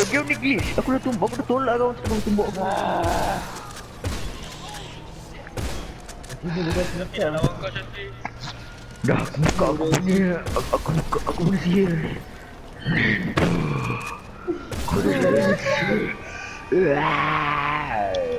game ni glitch. Aku dah tumbuk, aku dah tolak kau sebelum tumbuk aku. Tiba dia dah selesai lawan kau cantik. Dah aku buka aku punya, aku punya sihir. Aku dah sihir.